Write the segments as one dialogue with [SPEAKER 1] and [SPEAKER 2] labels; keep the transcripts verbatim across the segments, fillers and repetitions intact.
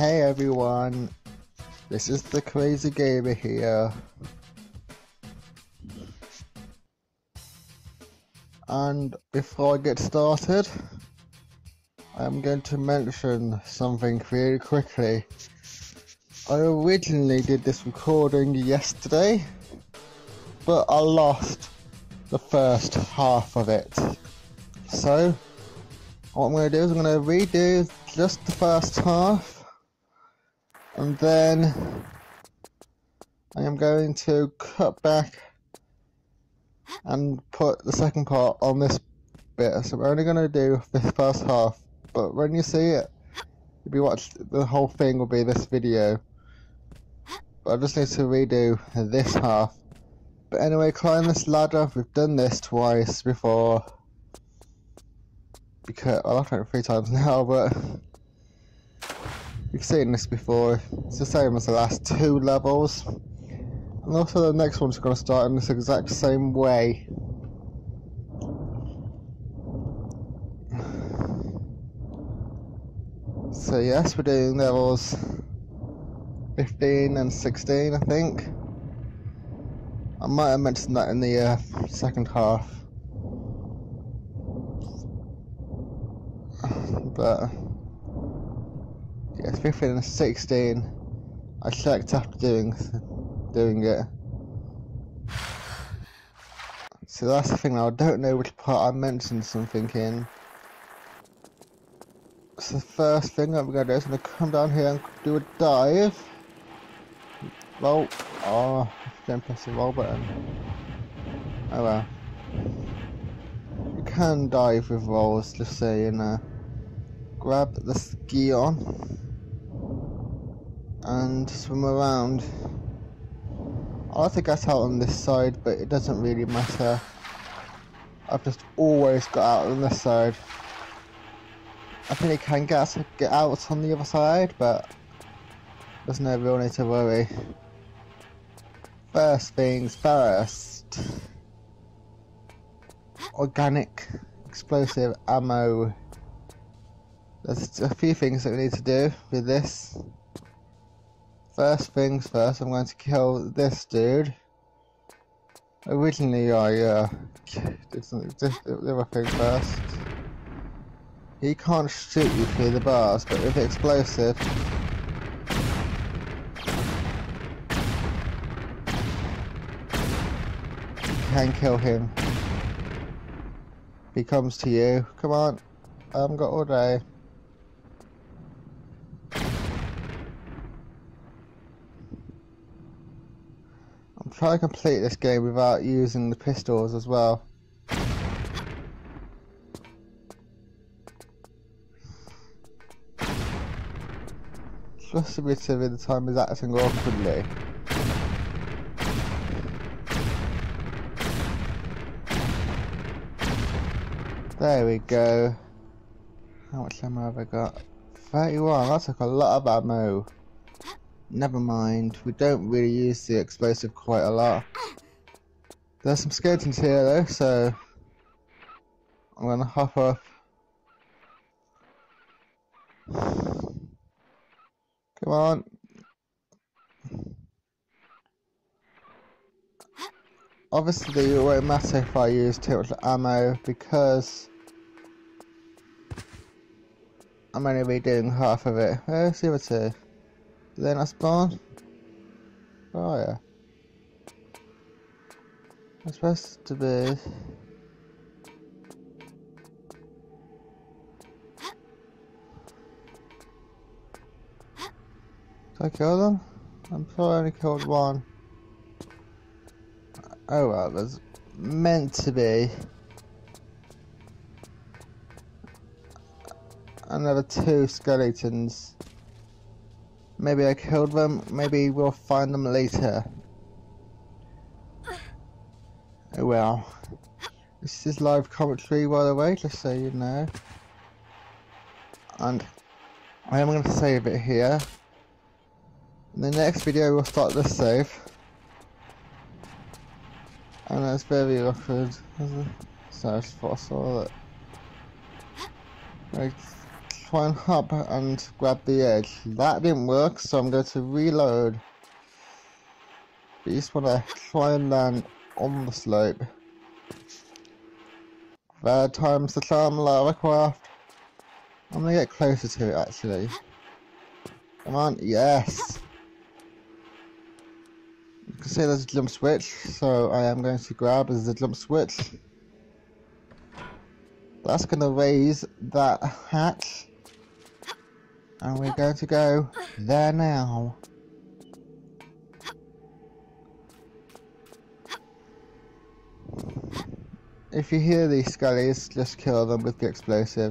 [SPEAKER 1] Hey everyone, this is the Crazy Gamer here, and before I get started, I'm going to mention something really quickly. I originally did this recording yesterday, but I lost the first half of it. So, what I'm going to do is I'm going to redo just the first half. And then I am going to cut back and put the second part on this bit. So we're only going to do this first half, but when you see it, if you watch the whole thing will be this video. But I just need to redo this half. But anyway, climb this ladder. We've done this twice before. Because well, I've done it three times now, but you've seen this before. It's the same as the last two levels. And also the next one's going to start in this exact same way. So yes, we're doing levels fifteen and sixteen, I think. I might have mentioned that in the uh, second half. But yes, fifteen and sixteen. I checked after doing doing it. So that's the thing now, I don't know which part I mentioned something in. So the first thing that we're going to do is I'm going to come down here and do a dive. Roll. Oh, don't press the roll button. Oh well. You can dive with rolls, just so you know. Grab the ski on and swim around. I like to get out on this side, but it doesn't really matter. I've just always got out on this side. I think you can get, get out on the other side, but there's no real need to worry. First things first. Organic explosive ammo. There's a few things that we need to do with this. First things first, I'm going to kill this dude. Originally I uh, did something, the other thing first. He can't shoot you through the bars, but with the explosive, you can kill him. If he comes to you, come on, I haven't got all day. I'm trying to complete this game without using the pistols as well. Just a bit of the time is acting awkwardly. There we go. How much ammo have I got? thirty-one, that took a lot of ammo. Never mind, we don't really use the explosive quite a lot. There's some skeletons here though, so I'm gonna hop up. Come on. Obviously it won't matter if I use too much ammo because I'm only redoing half of it. Where's the other two? Do they not spawn? Oh yeah. It's supposed to be. Did I kill them? I'm sure I only killed one. Oh well, there's meant to be another two skeletons. Maybe I killed them, maybe we'll find them later. Oh well. This is live commentary by the way, just so you know. And I am going to save it here. In the next video we'll start this save. And it's very awkward. So I just thought I saw that. Like, try and hop and grab the edge. That didn't work, so I'm going to reload. But you just want to try and land on the slope. Third time's the charm, Lara Croft. I'm going to get closer to it actually. Come on, yes! You can see there's a jump switch, so I am going to grab as the jump switch. That's going to raise that hatch. And we're going to go there now. If you hear these skellies, just kill them with the explosive.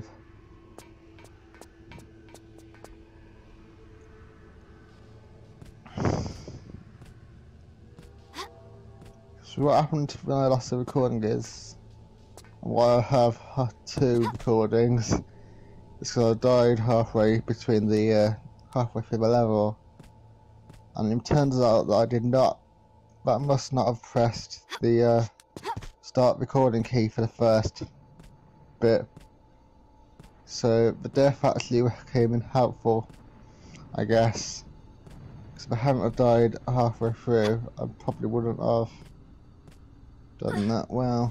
[SPEAKER 1] So what happened when I lost the recording is, why I have two recordings, is because I died halfway between the, uh, halfway through the level. And it turns out that I did not, that must not have pressed the, uh, start recording key for the first bit. So the death actually came in helpful, I guess. Because if I hadn't have died halfway through, I probably wouldn't have done that well.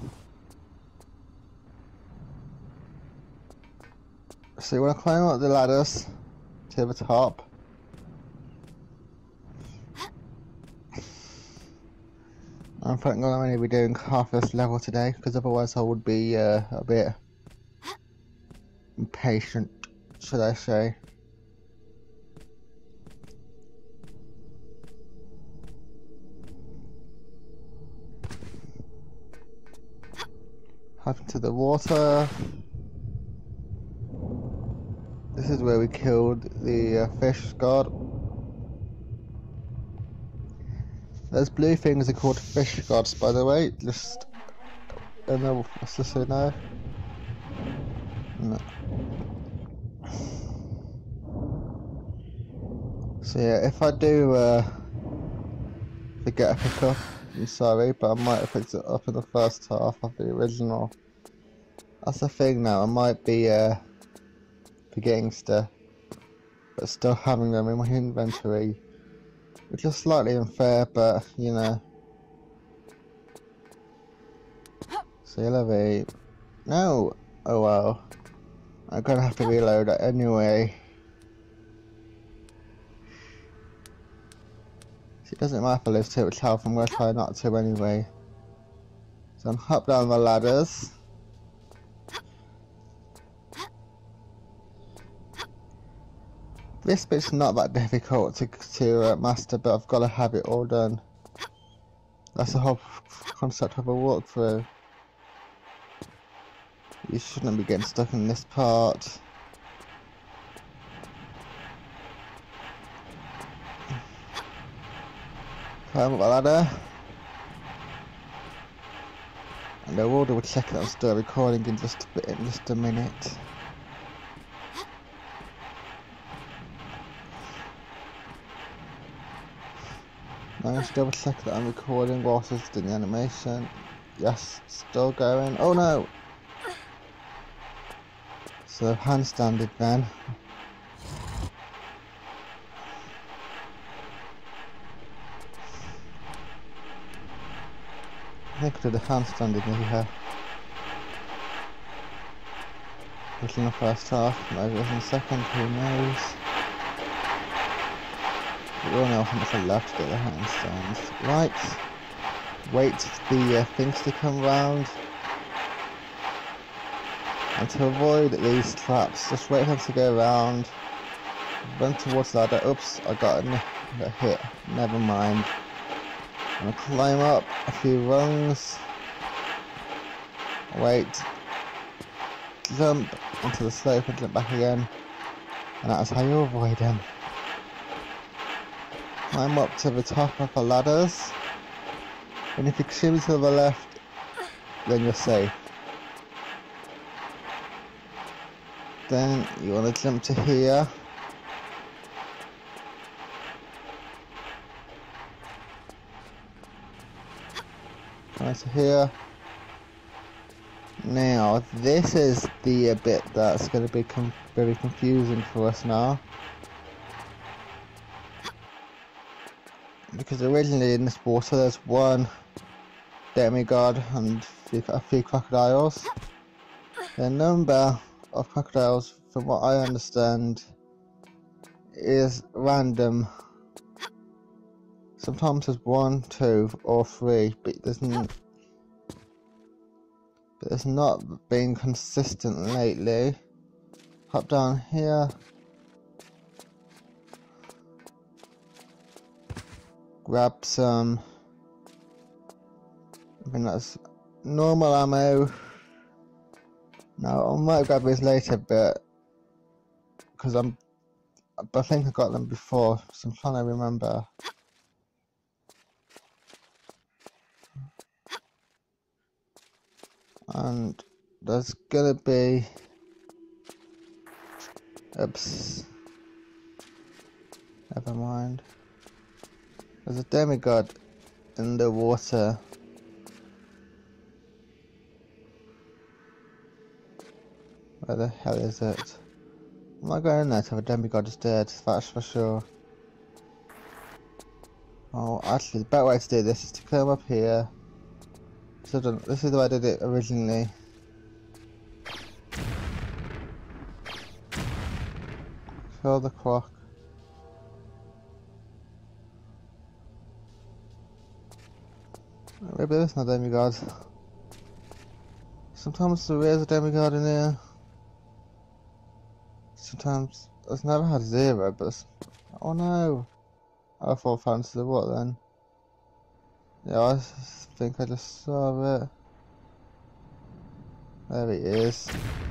[SPEAKER 1] So you want to climb up the ladders to the top. I'm thinking I'm only be doing half this level today, because otherwise I would be uh, a bit impatient, should I say. Hop into the water. This is where we killed the uh, fish god. Those blue things are called fish gods, by the way. Just, I know what's this say now. No. So yeah, if I do uh, forget a pickup, I'm sorry, but I might have picked it up in the first half of the original. That's the thing now. I might be uh, forgetting stuff, but still having them in my inventory. Which is slightly unfair, but you know. So you'll have a... No! Oh well. I'm gonna have to reload it anyway. So it doesn't matter if I lose too much health, I'm gonna try not to anyway. So I'm hop down the ladders. This bit's not that difficult to, to uh, master, but I've got to have it all done. That's the whole concept of a walkthrough. You shouldn't be getting stuck in this part. Climb up the ladder. And I will double check that I'm still recording in just a bit, in just a minute. Now just double check that I'm recording whilst it's doing the animation. Yes, still going. Oh no! So handstanded then. I think I did the handstanded here. It was in the first half, maybe it was in the second, who knows? We all know how much I love to get the handstands. Right. Wait for the uh, things to come round. And to avoid these traps, just wait for them to go around. Run towards the ladder. Oops, I got a, a hit. Never mind. I'm gonna climb up a few rungs. Wait. Jump onto the slope and jump back again. And that's how you avoid them. Climb up to the top of the ladders, and if you shimmy to the left, then you're safe. Then you want to jump to here. Right to here. Now, this is the uh, bit that's going to be com very confusing for us now. Because originally in this water there's one demigod and a few crocodiles. The number of crocodiles, from what I understand, is random. Sometimes there's one, two, or three, but there's n but it's not been consistent lately. Hop down here. Grab some. I think that's normal ammo. Now I might grab this later, but because I'm, I think I got them before, so I'm trying to remember. And there's gonna be, oops, never mind. There's a demigod in the water. Where the hell is it? I'm not going in there till the demigod is dead, that's for sure. Oh, actually, the better way to do this is to come up here. So this is the way I did it originally. Kill the croc. Maybe there's no demigod. Sometimes there is a demigod in here. Sometimes I've never had zero, but it's, oh no! I thought fancy the what then? Yeah, I think I just saw it. There he is.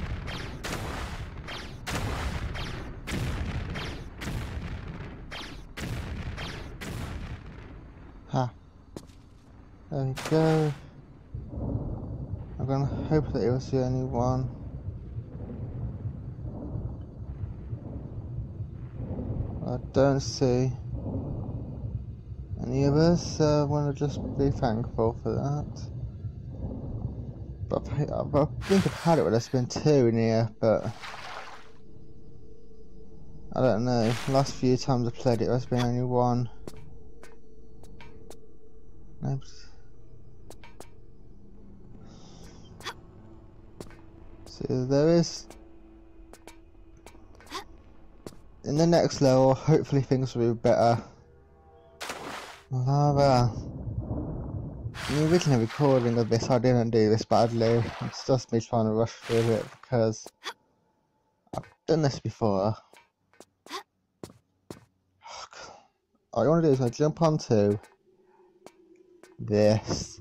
[SPEAKER 1] Ha! There we go. I'm gonna hope that it was the only one. I don't see any of us, so I want to just be thankful for that. But I, I think I've had it when there's been two in here, but I don't know. The last few times I played it, there's been only one. Oops. See, there is. In the next level, hopefully things will be better. Lava. In the original recording of this, I didn't do this badly. It's just me trying to rush through it because I've done this before. All you want to do is I jump onto this.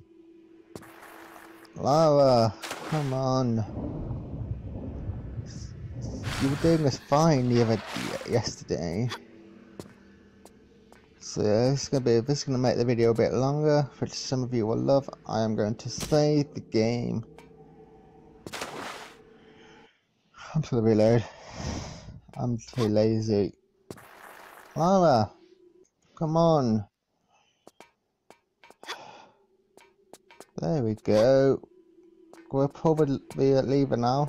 [SPEAKER 1] Lava, come on. You were doing this fine the other yesterday. So this is gonna be this is gonna make the video a bit longer, which some of you will love. I am going to save the game. I'm just gonna reload. I'm too lazy. Lara, come on. There we go. We'll probably be leaving now.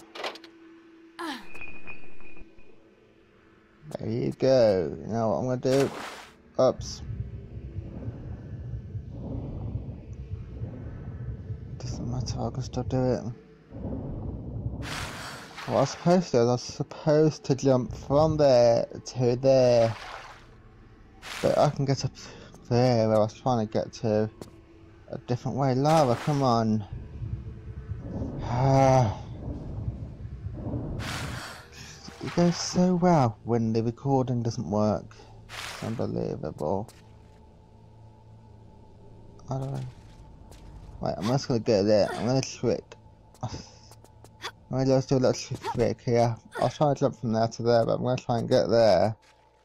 [SPEAKER 1] There you go. You know what I'm gonna do? Oops. Doesn't matter, I can still do it. What I was supposed to do, I was supposed to jump from there to there. But I can get up there where I was trying to get to a different way. Lava, come on. Ah. It goes so well when the recording doesn't work. It's unbelievable. I don't know. Wait, I'm just gonna get there. I'm gonna trick. I'm gonna just do a little trick here. I'll try to jump from there to there, but I'm gonna try and get there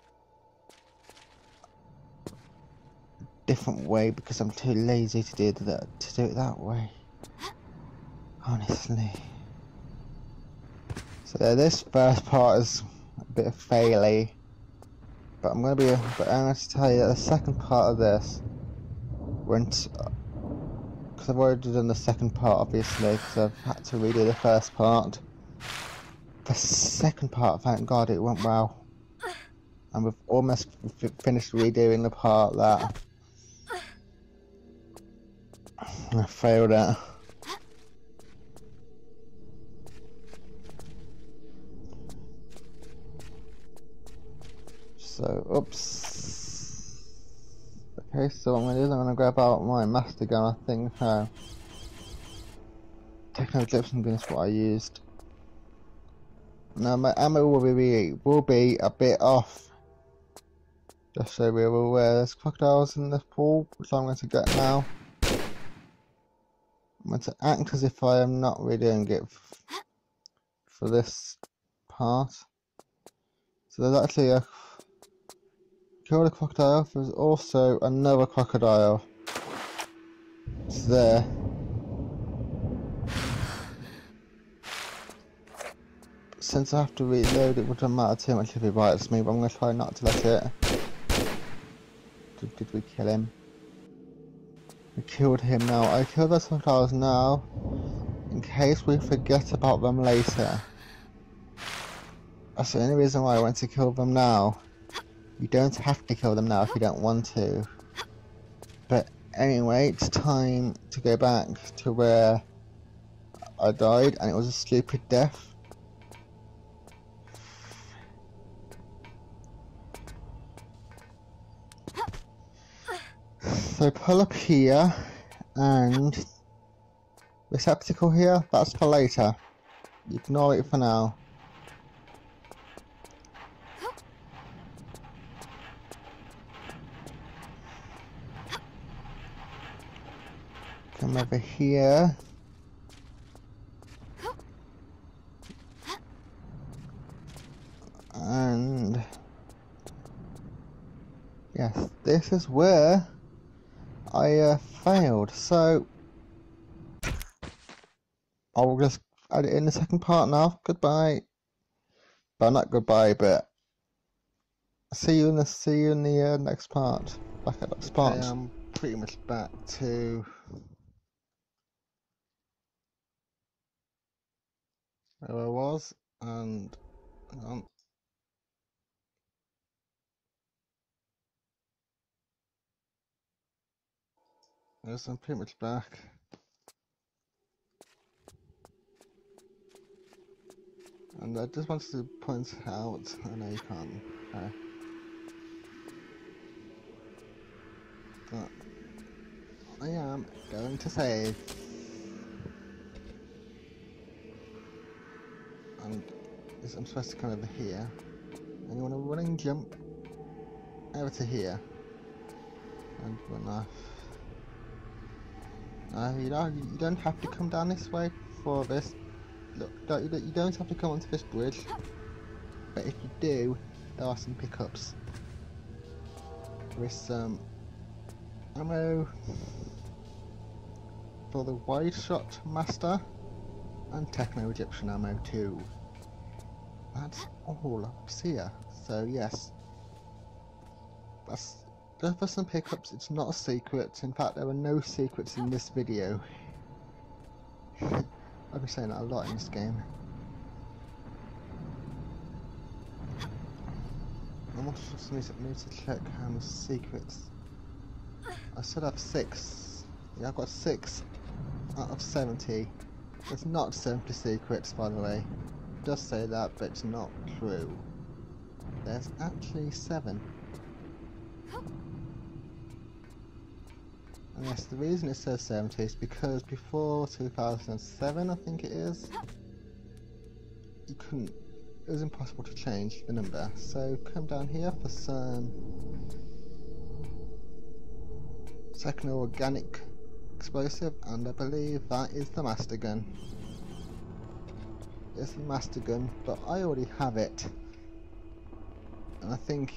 [SPEAKER 1] different way because I'm too lazy to do that to do it that way. Honestly. So yeah, this first part is a bit of faily, but I'm gonna be. But I'm going to tell you that the second part of this went because I've already done the second part, obviously, because I've had to redo the first part. The second part, thank God, it went well. And we've almost f finished redoing the part that I failed at. So, oops. Okay, so what I'm going to do is I'm going to grab out my master gun, I think. Uh, Techno Gypsum gun is what I used. Now my ammo will be, will be a bit off. Just so we're aware, there's crocodiles in this pool, which I'm going to get now. I'm going to act as if I am not redoing it for this part. So there's actually a kill the crocodile. There's also another crocodile. It's there. Since I have to reload, it wouldn't matter too much if it bites me, but I'm going to try not to let it. Did, did we kill him? We killed him now. I killed those crocodiles now, in case we forget about them later. That's the only reason why I want to kill them now. You don't have to kill them now if you don't want to. But anyway, it's time to go back to where I died, and it was a stupid death. So pull up here, and receptacle here, that's for later. Ignore it for now. Come over here. And yes, this is where I uh, failed. So I'll just add it in the second part now. Goodbye. Well, not goodbye, but see you in the see you in the uh, next part. Back at that spot. Okay, I'm pretty much back to where I was, and hang on. Yes, I'm pretty much back. And I just wanted to point out, I know you can't, uh, but I am going to save. And I'm supposed to come over here. And you want to running jump over to here. And run off. No, you don't, you don't have to come down this way for this. Look, don't, you don't have to come onto this bridge. But if you do, there are some pickups. There is some ammo for the wide shot master and Techno Egyptian ammo too. That's all up here. So yes, that's there for some pickups. It's not a secret. In fact, there are no secrets in this video. I've been saying that a lot in this game. I want to just need to, need to check how many secrets. I should have six. Yeah, I've got six out of seventy. It's not seventy secrets, by the way. It does say that, but it's not true. There's actually seven. And yes, the reason it says seventy is because before two thousand seven, I think it is, you couldn't, it was impossible to change the number. So come down here for some second organic explosive, and I believe that is the master gun. It's the master gun, but I already have it. And I think,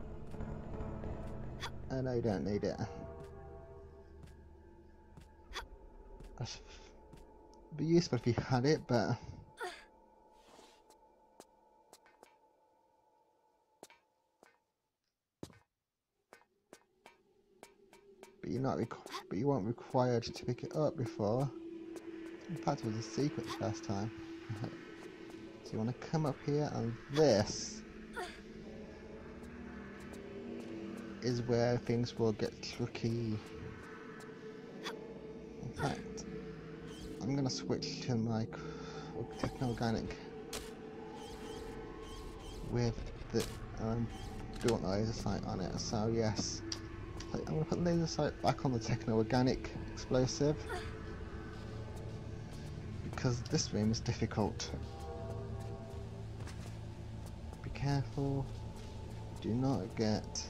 [SPEAKER 1] oh no, you don't need it. It'd be useful if you had it, but but you're not requ but you weren't required to pick it up before. In fact, it was a secret the first time. So you want to come up here, and this is where things will get tricky. In fact, I'm gonna switch to my techno-organic with the um, built laser sight on it. So yes, I'm gonna put laser sight back on the techno-organic explosive because this room is difficult. Be careful. Do not get.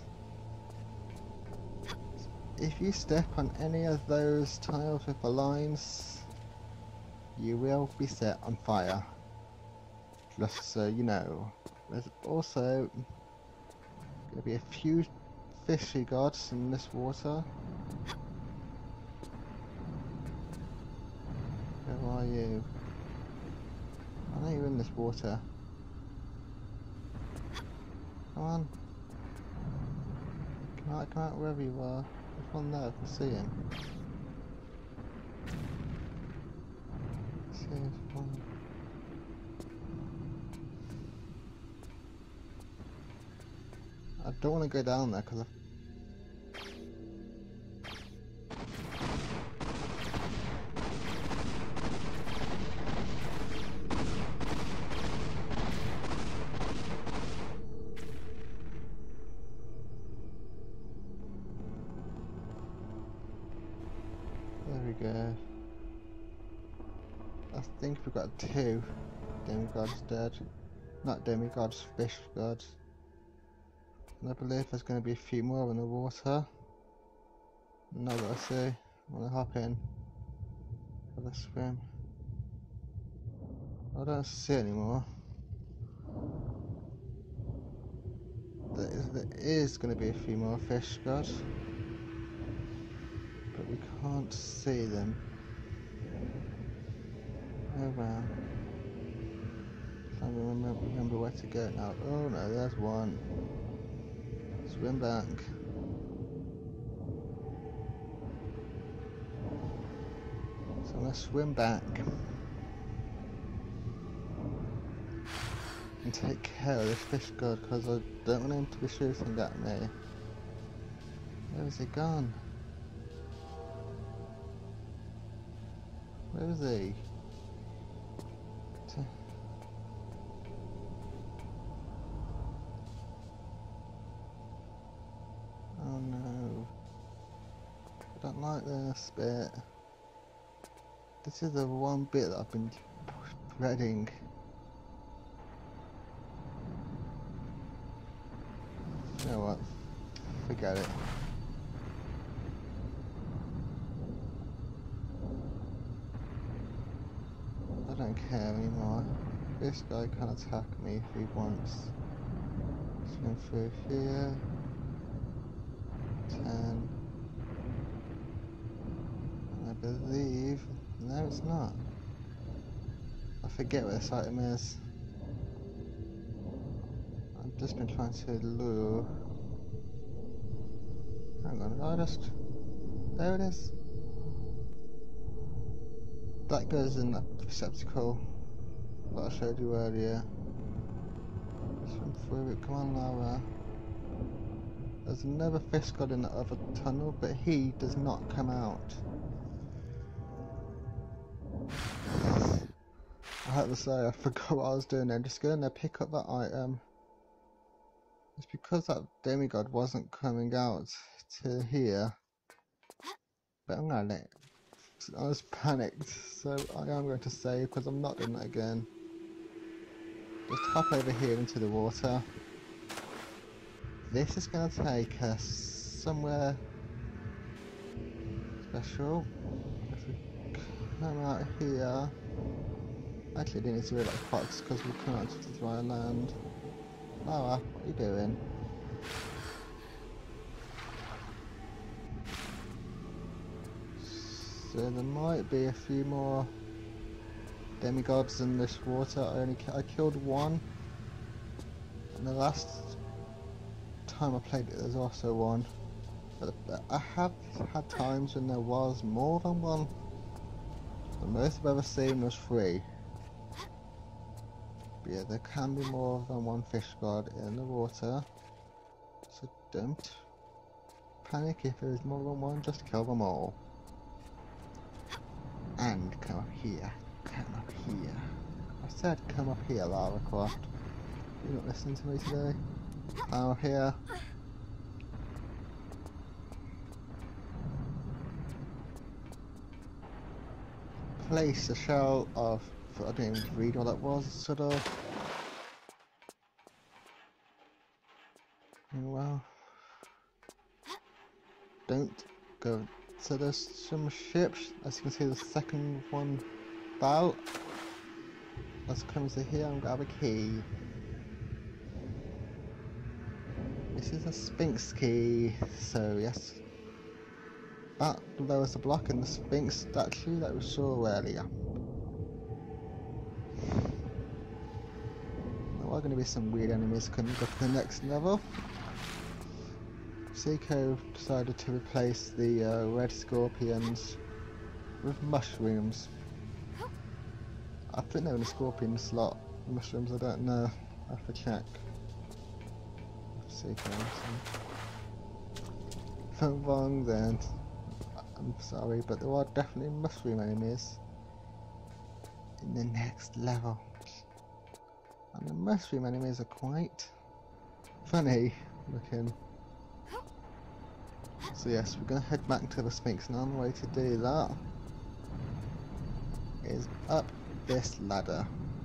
[SPEAKER 1] If you step on any of those tiles with the lines, you will be set on fire. Just so you know. There's also going to be a few fishy gods in this water. Where are you? I know you're in this water. Come on. Come out, come out wherever you are. There's one there, I can see him. See, there's one. I don't want to go down there because I... There we go. I think we've got two demigods dead. Not demigods, fish gods. And I believe there's going to be a few more in the water. Now that I see, I want to hop in. Have a swim. I don't see anymore. There is, there is going to be a few more fish gods, but we can't see them. Oh wow. Can't remember, remember where to go now. Oh no, there's one. Swim back. So I'm gonna swim back and take care of this fish god because I don't want him to be shooting at me. Where is he gone? Where is he? T Oh no. I don't like this bit. This is the one bit that I've been dreading. You know what? Forget it. I don't care anymore. This guy can attack me if he wants. Swim through here. ten. And I believe. No, it's not. I forget where this item is. I've just been trying to lure. Hang on, I just. There it is. That goes in that receptacle that I showed you earlier. Swim through it. Come on, Lara. There's another fish god in the other tunnel, but he does not come out. I have to say, I forgot what I was doing there. Just going there, pick up that item. It's because that demigod wasn't coming out to here. But I'm gonna let it. I was panicked, so I am going to save because I'm not doing that again. Just hop over here into the water. This is going to take us somewhere special. If we come out here. Actually, I didn't need to do it like fox because we come out to the dry land. Lara, what are you doing? So there might be a few more demigods in this water. I only I killed one, and the last time I played it, there's also one. But, but I have had times when there was more than one. The most I've ever seen was three. But yeah, there can be more than one fish god in the water. So don't panic if there is more than one, just kill them all. And come up here. Come up here. I said come up here, Lara Croft. You're not listening to me today? Come up here. Place a shell of... I didn't even read what that was, sort of. Well... Don't go... So there's some ships, as you can see the second one about. Let's come to here and grab a key. This is a Sphinx key, so yes. That lowers the block in the Sphinx statue that we saw earlier. There are going to be some weird enemies coming up in the next level. Seiko decided to replace the uh, red scorpions with mushrooms. I think they're in the scorpion slot. Mushrooms, I don't know. I have to check. Seiko, if I'm wrong then I'm sorry, but there are definitely mushroom enemies in the next level. And the mushroom enemies are quite funny looking. So yes, we're going to head back to the Sphinx now, and the way to do that is up this ladder.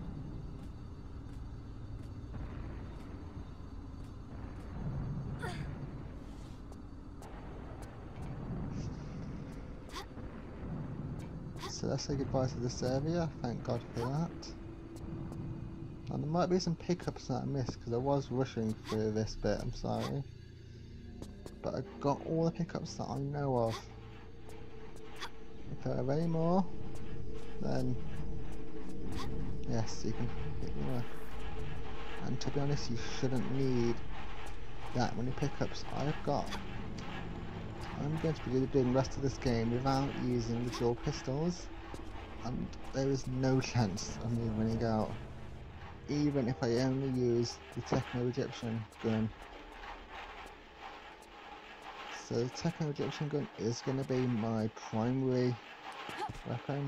[SPEAKER 1] So let's say goodbye to this area, thank God for that. And there might be some pickups that I missed because I was rushing through this bit, I'm sorry. But I got all the pickups that I know of. If there are any more, then yes, you can hit me up. And to be honest, you shouldn't need that many pickups I've got. I'm going to be doing the rest of this game without using the dual pistols, and there is no chance of me running out, even if I only use the Techno-Egyptian gun. So the Techno-Egyptian gun is going to be my primary weapon.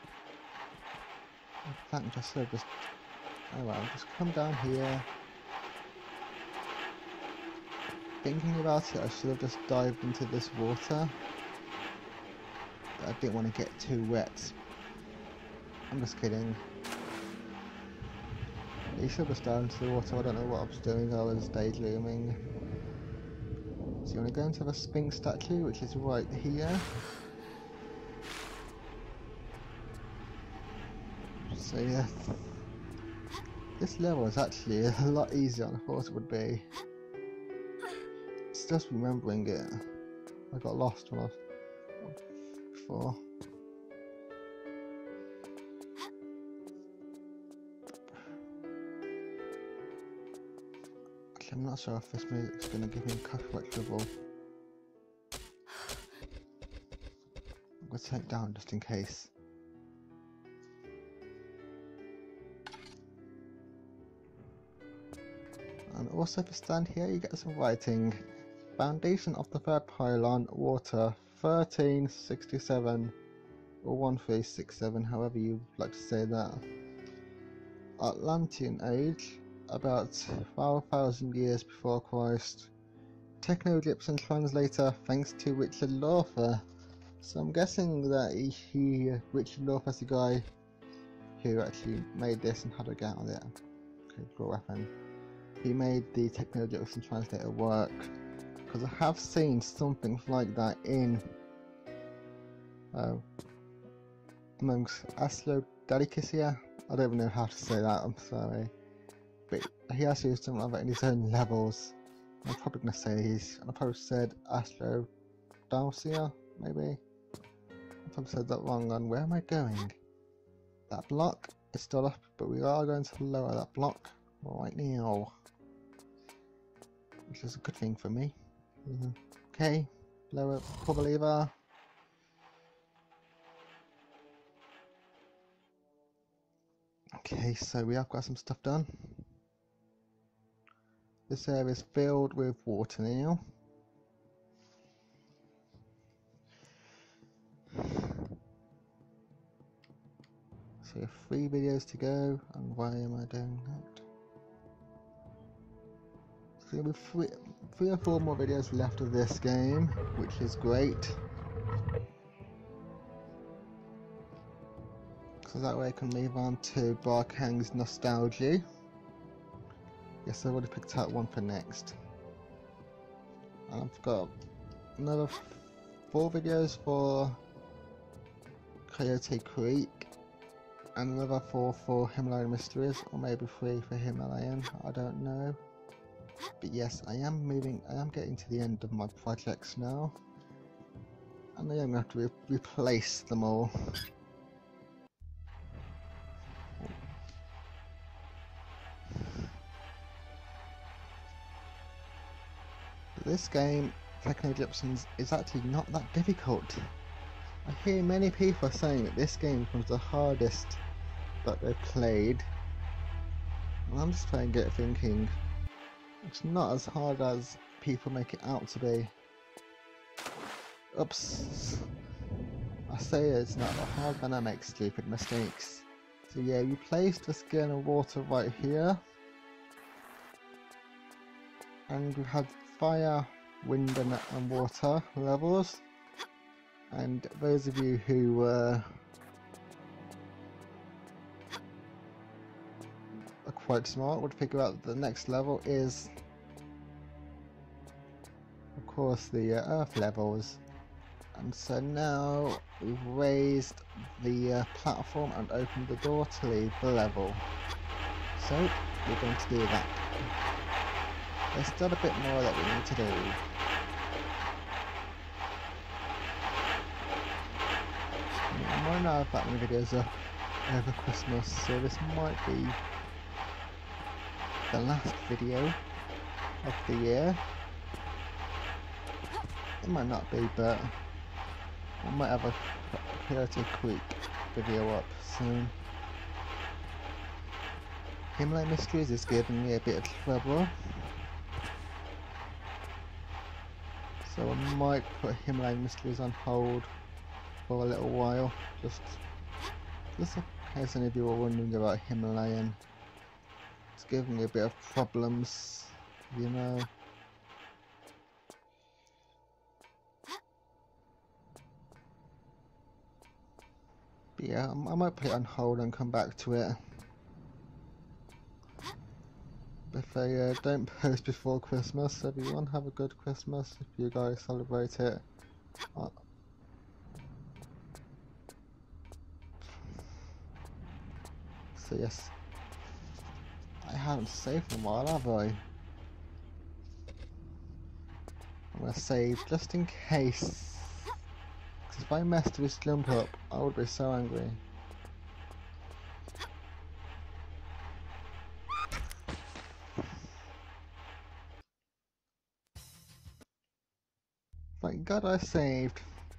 [SPEAKER 1] In fact, I should have just... oh well, just come down here. Thinking about it, I should have just dived into this water. I didn't want to get too wet. I'm just kidding. You should have just dived into the water. I don't know what I was doing, I was daydreaming. So you want to go into the Sphinx statue, which is right here. So yeah, this level is actually a lot easier than I thought it would be. It's just remembering it. I got lost when I was before. Actually, I'm not sure if this music's going to give me copyright trouble. I'm going to take it down just in case. And also if you stand here you get some writing. Foundation of the third pylon, water, thirteen sixty-seven or one three six seven, however you like to say that. Atlantean age, about twelve thousand years before Christ. Techno-Egyptian translator thanks to Richard Lawther. So I'm guessing that he, he Richard Lawther's the guy who actually made this and how to get out of it. Okay, cool weapon. He made the Techno-Egyptian translator work, because I have seen something like that in uh, amongst Aslo Delicacia. I don't even know how to say that, I'm sorry. But he has used something like that in his own levels. I'm probably going to say he's, I probably said Aslo Dalcia, maybe. I probably said that wrong. On where am I going? That block is still up, but we are going to lower that block right now, which is a good thing for me. Mm-hmm. Okay, lower pull lever. Okay, so we have got some stuff done. This area is filled with water now. So three videos to go, and why am I doing that? So there'll be three, three or four more videos left of this game, which is great. So that way I can move on to Barkhang's Nostalgia. Yes, I've already picked out one for next. And I've got another four videos for Coyote Creek, and another four for Himalayan Mysteries, or maybe three for Himalayan, I don't know. But yes, I am moving, I am getting to the end of my projects now, and I am going to have to re replace them all. But this game, Techno-Egyptians, is actually not that difficult. I hear many people saying that this game becomes the hardest that they've played, and I'm just playing it thinking it's not as hard as people make it out to be. Oops. I say it's not hard when I make stupid mistakes. So yeah, we placed the skin of water right here, and we had fire, wind and, and water levels, and those of you who uh, are quite smart would figure out that the next level is of course the uh, earth levels. And so now we've raised the uh, platform and opened the door to leave the level. So we're going to do that. There's still a bit more that we need to do. I might not have that many videos up over Christmas, so this might be the last video of the year. It might not be, but I might have a Coyote Creek video up soon. Himalayan Mysteries is giving me a bit of trouble, so I might put Himalayan Mysteries on hold for a little while, just, just in case any of you are wondering about Himalayan. It's giving me a bit of problems, you know. But yeah, I might put it on hold and come back to it. If I uh, don't post before Christmas, everyone have a good Christmas if you guys celebrate it. Uh, so yes, I haven't saved in a while, have I? I'm gonna save just in case. Because if I messed with this jump up, I would be so angry. Thank God I saved.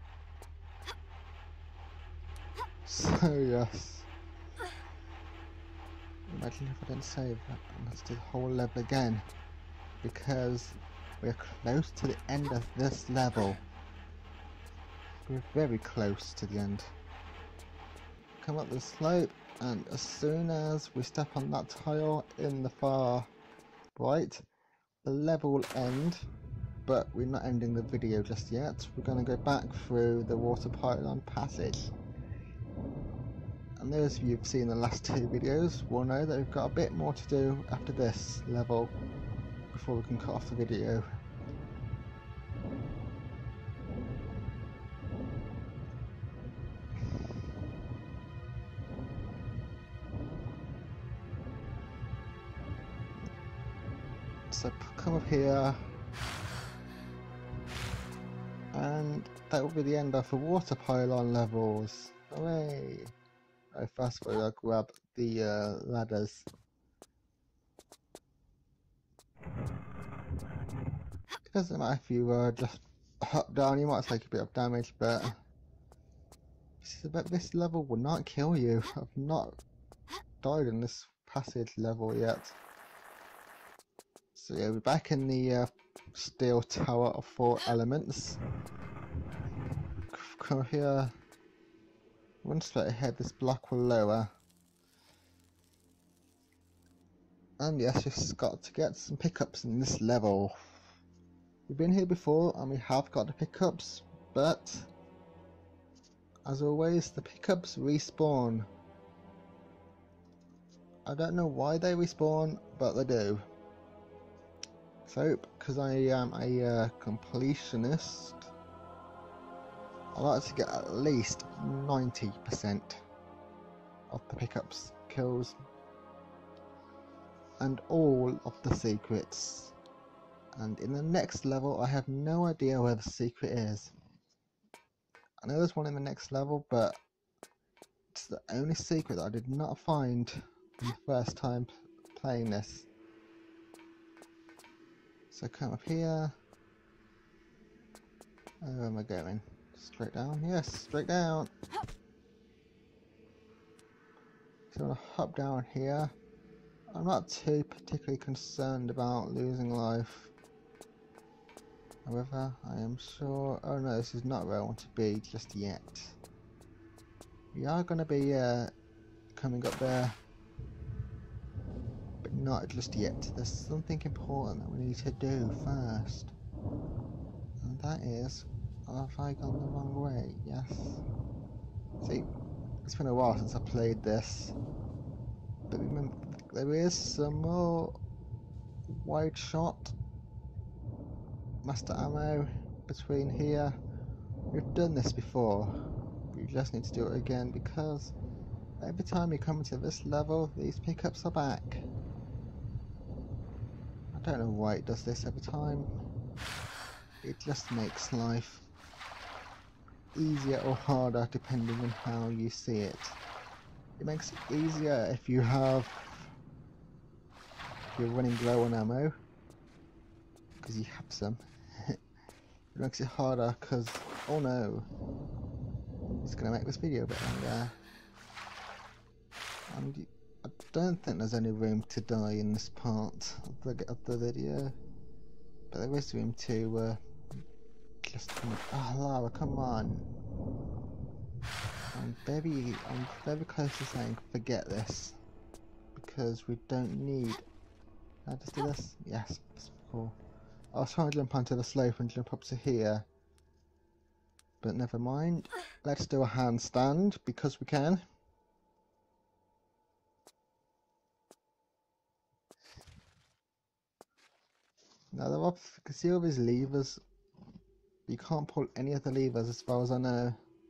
[SPEAKER 1] So yes. Imagine if I didn't save that and let's do the whole level again. Because we're close to the end of this level. We're very close to the end. Come up the slope, and as soon as we step on that tile in the far right, the level will end, but we're not ending the video just yet. We're going to go back through the water pylon passage. And those of you who've seen the last two videos will know that we've got a bit more to do after this level before we can cut off the video. So come up here, and that will be the end of the water pylon levels. Hooray! I fast forward, I'll grab the uh, ladders. It doesn't matter if you uh, just hop down, you might take a bit of damage, but this, is, but this level will not kill you. I've not died in this passage level yet. So yeah, we're back in the uh, steel tower of four elements. Come here. One straight ahead, this block will lower. And yes, just got to get some pickups in this level. We've been here before and we have got the pickups, but as always, the pickups respawn. I don't know why they respawn, but they do. So, because I am a uh, completionist, I like to get at least ninety percent of the pickups kills and all of the secrets. And in the next level, I have no idea where the secret is. I know there's one in the next level, but it's the only secret that I did not find the first time playing this. So come up here. Oh, where am I going? Straight down? Yes, straight down. So I'm gonna hop down here. I'm not too particularly concerned about losing life. However, I am sure... Oh no, this is not where I want to be just yet. We are going to be uh, coming up there, but not just yet. There's something important that we need to do first. And that is, have I gone the wrong way? Yes. See, it's been a while since I played this. But remember, there is some more wide shot master ammo between here. We've done this before. We just need to do it again because every time you come to this level, these pickups are back. I don't know why it does this every time. It just makes life easier or harder depending on how you see it. It makes it easier if you have if you're running low on ammo, because you have some. It makes it harder because, oh no, it's going to make this video a bit longer. And I don't think there's any room to die in this part of the, of the video, but there is room to uh, just, oh Lara, come on. I'm very, I'm very close to saying forget this, because we don't need... Can I just do this? Yes, that's cool. I was trying to jump onto the slope and jump up to here, but never mind. Let's do a handstand, because we can. Now there are, you can see all these levers. You can't pull any of the levers as far as I know.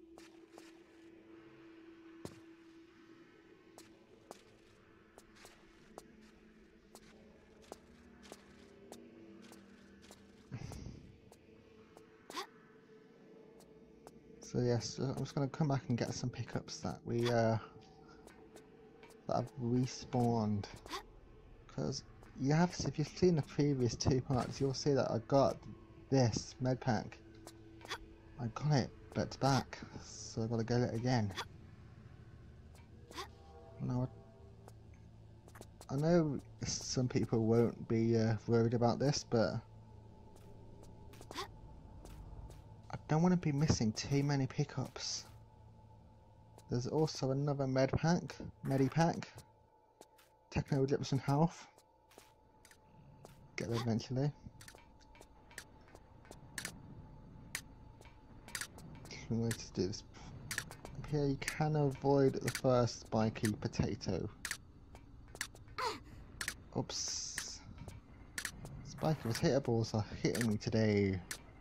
[SPEAKER 1] So yes, I'm just going to come back and get some pickups that we uh, that have respawned. Because you have, if you've seen the previous two parts, you'll see that I got this med pack. I got it, but it's back, so I've got to get it again. Now, I know some people won't be uh, worried about this, but I don't want to be missing too many pickups. There's also another med pack, medipack, Techno Egyptian Health. Get there eventually. I'm going to do this. Up here you can avoid the first spiky potato. Oops. Spiky potato balls are hitting me today.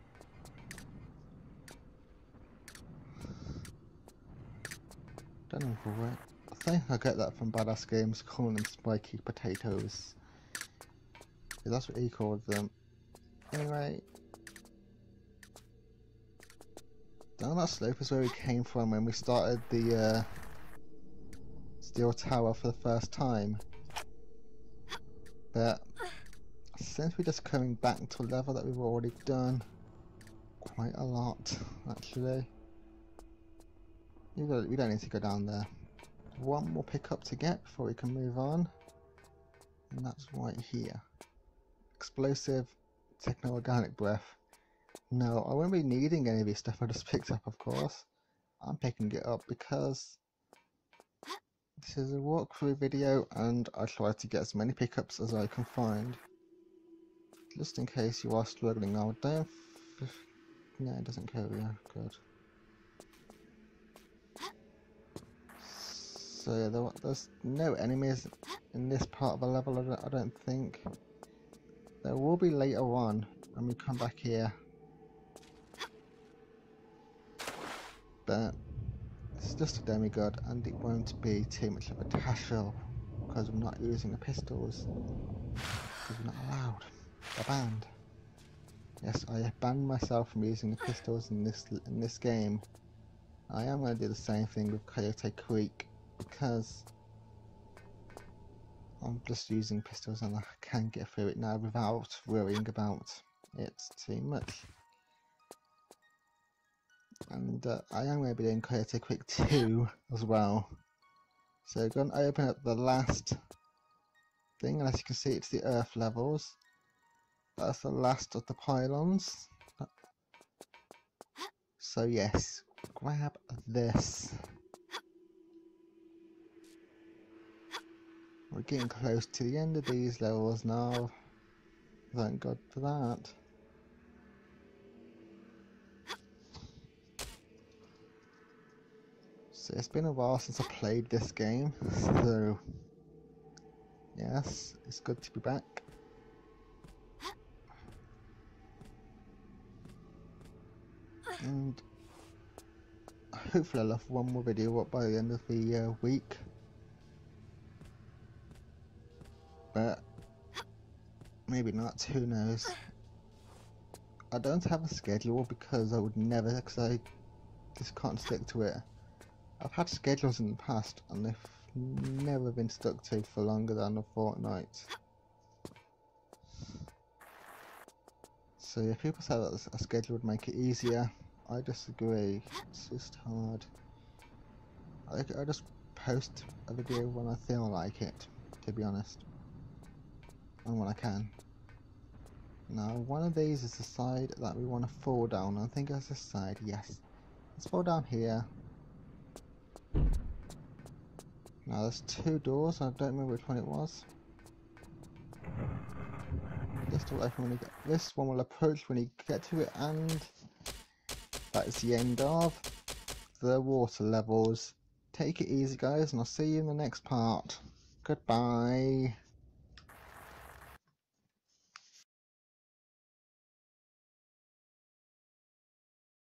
[SPEAKER 1] Don't know where. I think I get that from Badass Games, calling them spiky potatoes. Yeah, that's what he called them. Anyway. Down that slope is where we came from when we started the uh, steel tower for the first time. But since we're just coming back to a level that we've already done quite a lot, actually. You got, we don't need to go down there. One more pickup to get before we can move on, and that's right here. Explosive Techno-Organic Breath. No, I won't be needing any of this stuff I just picked up, of course. I'm picking it up because this is a walkthrough video and I try to get as many pickups as I can find. Just in case you are struggling now. Don't... No, it doesn't go, yeah, good. So yeah, there, there's no enemies in this part of the level, I don't, I don't think. There will be later on when we come back here. But it's just a demigod and it won't be too much of a hassle because we're not using the pistols. Because we're not allowed. They're banned. Yes, I have banned myself from using the pistols in this in this game. I am going to do the same thing with Coyote Creek because I'm just using pistols and I can get through it now without worrying about it too much. And uh, I am going to be doing Coyote Creek two as well. So we're going to open up the last thing, and as you can see it's the earth levels. That's the last of the pylons. So yes, grab this. We're getting close to the end of these levels now. Thank God for that. So it's been a while since I played this game, so yes, it's good to be back. And hopefully I'll have one more video up by the end of the uh, week. But maybe not, who knows. I don't have a schedule because I would never, because I just can't stick to it. I've had schedules in the past and they've never been stuck to for longer than a fortnight. So yeah, people say that a schedule would make it easier. I disagree. It's just hard. I, I just post a video when I feel like it, to be honest. And when I can. Now, one of these is the side that we want to fall down. I think that's this side, yes. Let's fall down here. Now, there's two doors. I don't remember which one it was. This will open when you get. This one will approach when you get to it, and that is the end of the water levels. Take it easy, guys, and I'll see you in the next part. Goodbye.